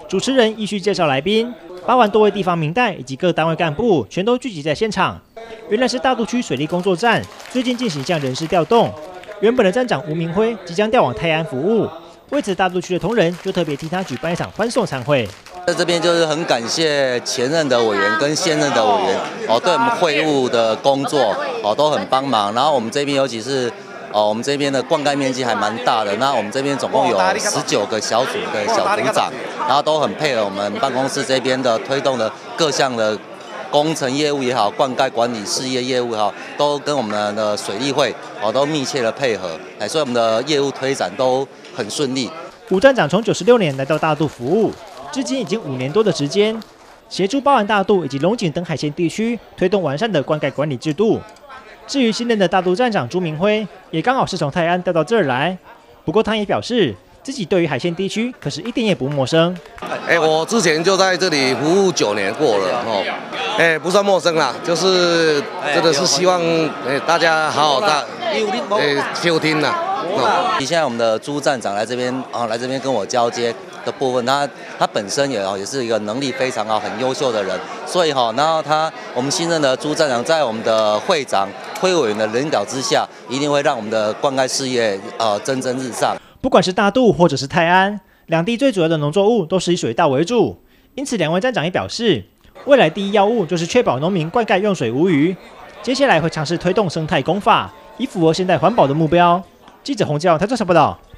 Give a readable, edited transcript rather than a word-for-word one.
主持人依序介绍来宾，8万多位地方民代以及各单位干部全都聚集在现场。原来是大肚区水利工作站最近进行一项人事调动，原本的站长吴明辉即将调往泰安服务，为此大肚区的同仁就特别替他举办一场欢送餐会。 在这边就是很感谢前任的委员跟现任的委员对我们会务的工作都很帮忙，然后我们这边尤其是我们这边的灌溉面积还蛮大的，那我们这边总共有19个小组的小组长，然后都很配合我们办公室这边的推动的各项的工程业务也好，灌溉管理事业业务也好，都跟我们的水利会都密切的配合，所以我们的业务推展都很顺利。 吴站长从96年来到大肚服务，至今已经5年多的时间，协助包含大肚以及龙井等海线地区推动完善的灌溉管理制度。至于新任的大肚站长朱明辉，也刚好是从泰安调到这儿来。不过他也表示，自己对于海线地区可是一点也不陌生。 我之前就在这里服务9年过了不算陌生啦，就是真的是希望大家好好的收听啦。 现在我们的朱站长来这边跟我交接的部分，他本身也是一个能力非常好、很优秀的人，所以然后我们新任的朱站长在我们的会长、会委员的领导之下，一定会让我们的灌溉事业蒸蒸日上。 不管是大肚或者是泰安，两地最主要的农作物都是以水稻为主，因此两位站长也表示，未来第一要务就是确保农民灌溉用水无虞。接下来会尝试推动生态工法，以符合现代环保的目标。记者洪教台中市报道。